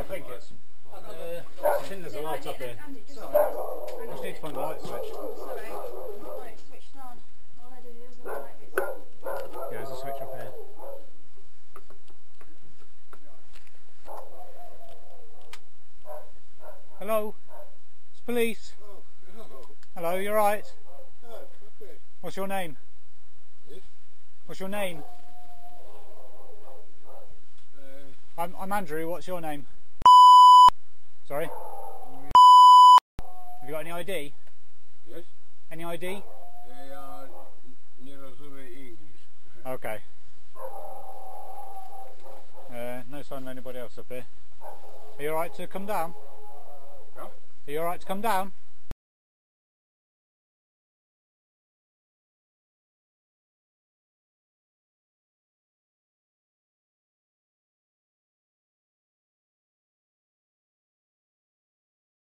think it's. I think there's a light up here. I just need to find the light switch. Sorry, light switched on already. There's no light. Yeah, there's a switch up here. Hello? It's police. Oh, hello. Hello, you alright? Oh, okay. What's your name? Yes? What's your name? I'm Andrew, what's your name? Sorry? Have you got any ID? Yes? Any ID? Nie rozumiem English. Okay. No sign of anybody else up here. Are you alright to come down? Yeah? Are you alright to come down?